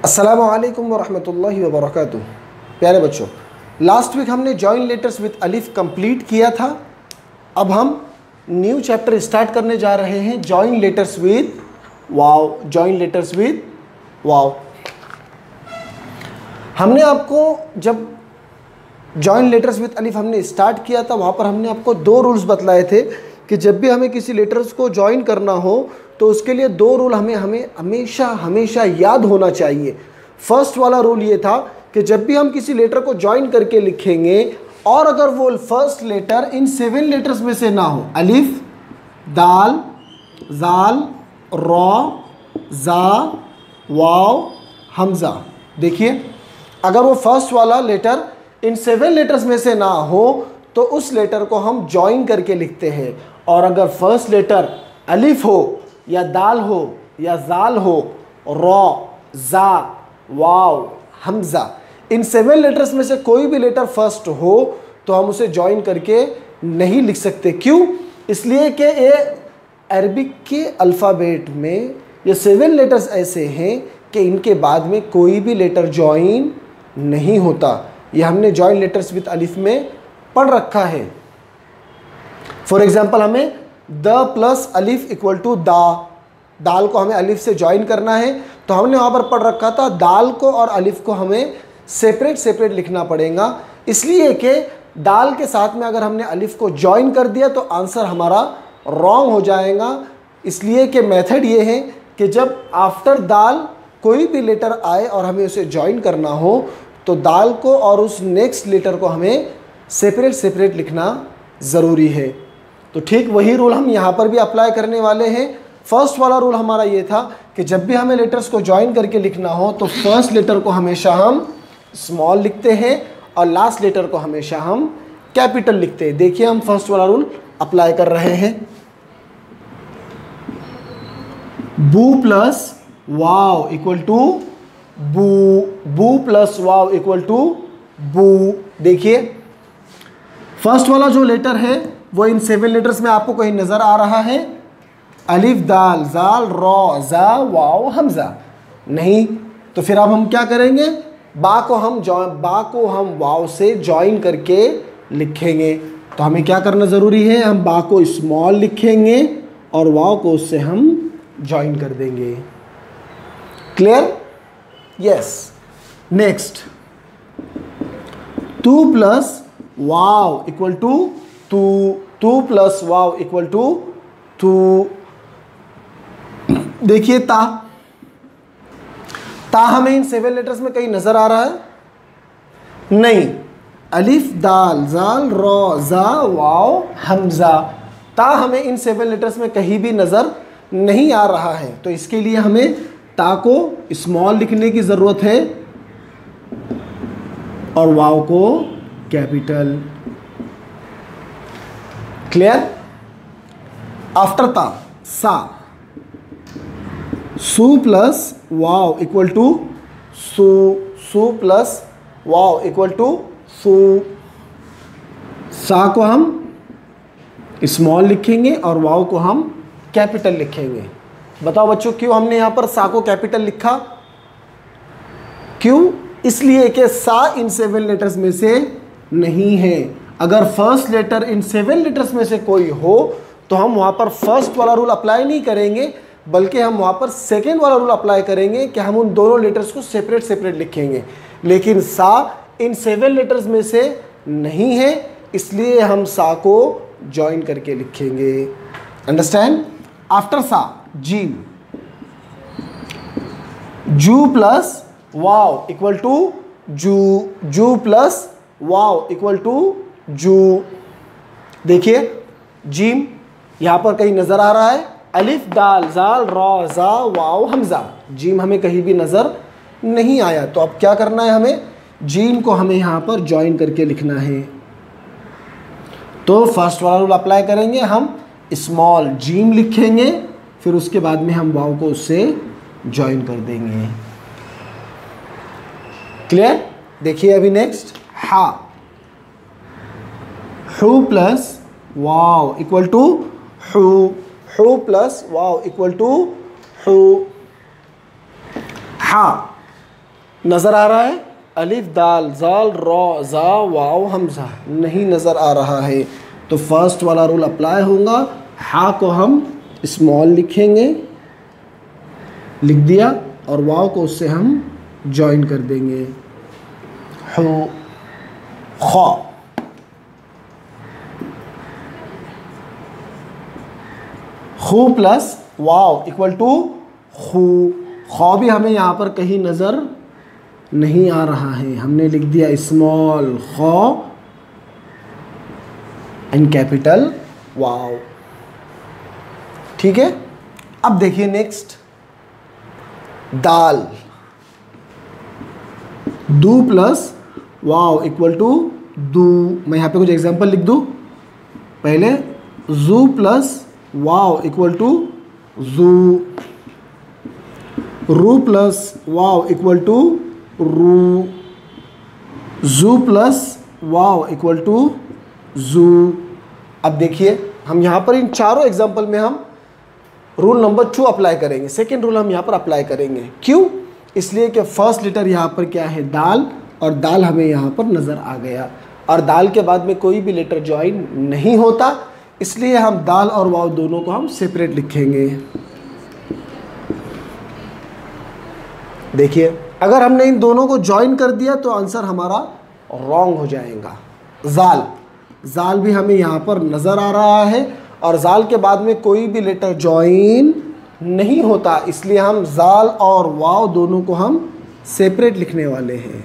अस्सलामु अलैकुम वरहमतुल्लाहि वबरकातुहू। प्यारे बच्चों, लास्ट वीक हमने जॉइन लेटर्स विद अलिफ कंप्लीट किया था। अब हम न्यू चैप्टर स्टार्ट करने जा रहे हैं, जॉइन लेटर्स विद वाव। जॉइन लेटर्स विद वाव। हमने आपको जब जॉइन लेटर्स विद अलिफ हमने स्टार्ट किया था, वहाँ पर हमने आपको दो रूल्स बतलाए थे कि जब भी हमें किसी लेटर्स को जॉइन करना हो तो उसके लिए दो रूल हमें हमेशा याद होना चाहिए। फर्स्ट वाला रूल ये था कि जब भी हम किसी लेटर को जॉइन करके लिखेंगे और अगर वो फर्स्ट लेटर इन 7 लेटर्स में से ना हो, अलिफ, दाल, जाल, रॉ, जा, वाव, हमजा। देखिए, अगर वो फर्स्ट वाला लेटर इन 7 लेटर्स में से ना हो तो उस लेटर को हम जॉइन करके लिखते हैं। और अगर फर्स्ट लेटर अलिफ हो या दाल हो या जाल हो, रॉ, जा, वाव, हमजा, इन 7 लेटर्स में से कोई भी लेटर फर्स्ट हो तो हम उसे जॉइन करके नहीं लिख सकते। क्यों? इसलिए कि ये अरबिक के अल्फ़ाबेट में ये 7 लेटर्स ऐसे हैं कि इनके बाद में कोई भी लेटर जॉइन नहीं होता। ये हमने जॉइन लेटर्स विद अलिफ में पढ़ रखा है। फॉर एग्जाम्पल, हमें द प्लस अलिफ इक्वल टू दा, दाल को हमें अलिफ से ज्वाइन करना है तो हमने वहाँ पर पढ़ रखा था दाल को और अलिफ को हमें सेपरेट लिखना पड़ेगा। इसलिए कि दाल के साथ में अगर हमने अलिफ को ज्वाइन कर दिया तो आंसर हमारा रॉन्ग हो जाएगा। इसलिए कि मेथड ये है कि जब आफ्टर दाल कोई भी लेटर आए और हमें उसे ज्वाइन करना हो तो दाल को और उस नेक्स्ट लेटर को हमें सेपरेट लिखना ज़रूरी है। तो ठीक वही रूल हम यहाँ पर भी अप्लाई करने वाले हैं। फर्स्ट वाला रूल हमारा ये था कि जब भी हमें लेटर्स को ज्वाइन करके लिखना हो तो फर्स्ट लेटर को हमेशा हम स्मॉल लिखते हैं और लास्ट लेटर को हमेशा हम कैपिटल लिखते हैं। देखिए, हम फर्स्ट वाला रूल अप्लाई कर रहे हैं। बू प्लस वाव इक्वल टू बू, बू प्लस वाव इक्वल टू बू। देखिए, फर्स्ट वाला जो लेटर है वो इन 7 लेटर्स में आपको कहीं नज़र आ रहा है? अलिफ, दाल, जाल, रॉ, जा, वाव, हमजा नहीं। तो फिर अब हम क्या करेंगे? बा को हम वाव से जॉइन करके लिखेंगे। तो हमें क्या करना ज़रूरी है? हम बा को स्मॉल लिखेंगे और वाव को उससे हम जॉइन कर देंगे। क्लियर? यस। नेक्स्ट, 2 प्लस वाव इक्वल टू 2 प्लस वाव इक्वल टू 2। देखिए, ता हमें इन 7 लेटर्स में कहीं नजर आ रहा है? नहीं। अलिफ, दाल, जाल, रॉ, जा, वाव, हमजा, ता हमें इन 7 लेटर्स में कहीं भी नजर नहीं आ रहा है। तो इसके लिए हमें ता को स्मॉल लिखने की जरूरत है और वाव को कैपिटल। क्लियर? आफ्टर ता, सा, सू प्लस वाव इक्वल टू सू, सू प्लस वाव इक्वल टू सू। सा को हम स्मॉल लिखेंगे और वाव को हम कैपिटल लिखेंगे। बताओ बच्चों, क्यों हमने यहाँ पर सा को कैपिटल लिखा? क्यों? इसलिए कि सा इन 7 लेटर्स में से नहीं है। अगर फर्स्ट लेटर इन 7 लेटर्स में से कोई हो तो हम वहाँ पर फर्स्ट वाला रूल अप्लाई नहीं करेंगे, बल्कि हम वहाँ पर सेकेंड वाला रूल अप्लाई करेंगे कि हम उन दोनों लेटर्स को सेपरेट लिखेंगे। लेकिन सा इन 7 लेटर्स में से नहीं है, इसलिए हम सा को जॉइन करके लिखेंगे। अंडरस्टैंड? आफ्टर सा, जीम, जू प्लस वाव इक्वल टू जू, जू प्लस वाव इक्वल टू जू। देखिए, जीम यहाँ पर कहीं नज़र आ रहा है? अलिफ, दाल, जाल, रॉ, जा, वाव, हमजा, जीम हमें कहीं भी नज़र नहीं आया। तो अब क्या करना है? हमें जीम को हमें यहाँ पर जॉइन करके लिखना है। तो फर्स्ट वाला रूल अप्लाई करेंगे, हम स्मॉल जीम लिखेंगे, फिर उसके बाद में हम वाव को उससे जॉइन कर देंगे। क्लियर? देखिए अभी नेक्स्ट, हा, हु प्लस वाव इक्वल टू हु, हु प्लस वाव इक्वल टू हु। हा नज़र आ रहा है? अलिफ दाल जाल रॉ जा वाव हमजा नहीं नज़र आ रहा है, तो फर्स्ट वाला रूल अप्लाई होगा। हा को हम स्मॉल लिखेंगे, लिख दिया, और वाव को उससे हम जॉइन कर देंगे। हो खा, खू प्लस वाव इक्वल टू खू। खा भी हमें यहाँ पर कहीं नज़र नहीं आ रहा है, हमने लिख दिया स्मॉल खा एंड कैपिटल वाव। ठीक है, अब देखिए नेक्स्ट, दाल, दू प्लस वाव इक्वल टू दू। मैं यहाँ पे कुछ एग्जांपल लिख दूँ। पहले जू प्लस वाव इक्वल टू जू, रू प्लस वाव इक्वल टू रू, जू प्लस वाव इक्वल टू जू। अब देखिए हम यहाँ पर इन चारों एग्जांपल में हम रूल नंबर 2 अप्लाई करेंगे। सेकेंड रूल हम यहाँ पर अप्लाई करेंगे। क्यों? इसलिए कि फर्स्ट लेटर यहाँ पर क्या है? दाल, और दाल हमें यहाँ पर नज़र आ गया, और दाल के बाद में कोई भी लेटर ज्वाइन नहीं होता, इसलिए हम दाल और वाव दोनों को हम सेपरेट लिखेंगे। देखिए अगर हमने इन दोनों को ज्वाइन कर दिया तो आंसर हमारा रॉन्ग हो जाएगा। जाल, जाल भी हमें यहाँ पर नज़र आ रहा है, और जाल के बाद में कोई भी लेटर ज्वाइन नहीं होता, इसलिए हम जाल और वाव दोनों को हम सेपरेट लिखने वाले हैं।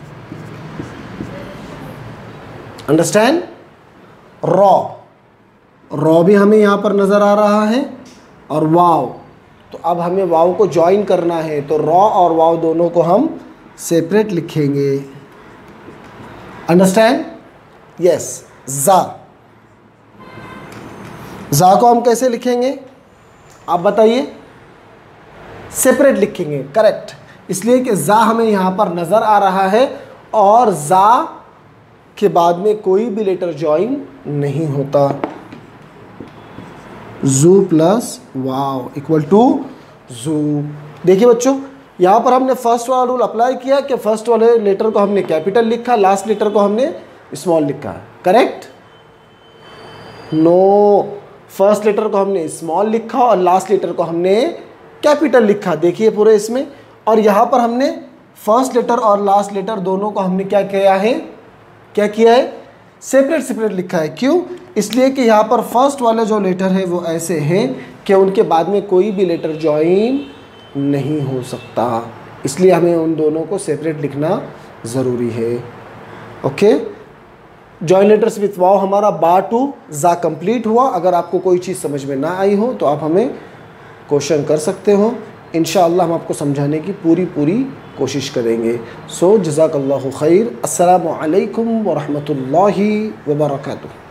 अंडरस्टैंड? रॉ, रॉ भी हमें यहाँ पर नज़र आ रहा है, और वाव, तो अब हमें वाव को ज्वाइन करना है, तो रॉ और वाव दोनों को हम सेपरेट लिखेंगे। अंडरस्टैंड? यस। जा, जा को हम कैसे लिखेंगे आप बताइए? सेपरेट लिखेंगे, करेक्ट, इसलिए कि जा हमें यहाँ पर नज़र आ रहा है, और जा के बाद में कोई भी लेटर ज्वाइन नहीं होता। जू प्लस वाव इक्वल टू जू। देखिए बच्चों, यहाँ पर हमने फर्स्ट वाला रूल अप्लाई किया कि फर्स्ट वाले लेटर को हमने कैपिटल लिखा, लास्ट लेटर को हमने स्मॉल लिखा, करेक्ट? नो, फर्स्ट लेटर को हमने स्मॉल लिखा और लास्ट लेटर को हमने कैपिटल लिखा। देखिए पूरे इसमें, और यहाँ पर हमने फर्स्ट लेटर और लास्ट लेटर दोनों को हमने क्या किया है? क्या किया है? सेपरेट सेपरेट लिखा है। क्यों? इसलिए कि यहाँ पर फर्स्ट वाले जो लेटर है वो ऐसे हैं कि उनके बाद में कोई भी लेटर ज्वाइन नहीं हो सकता, इसलिए हमें उन दोनों को सेपरेट लिखना ज़रूरी है। ओके, जॉइन लेटर्स विथ वाव हमारा बा टू जा कंप्लीट हुआ। अगर आपको कोई चीज़ समझ में ना आई हो तो आप हमें क्वेश्चन कर सकते हो, इंशाअल्लाह हम आपको समझाने की पूरी कोशिश करेंगे। सो जज़ाकल्लाहु खैर। अस्सलामु अलैकुम व रहमतुल्लाहि व बरकातुहू।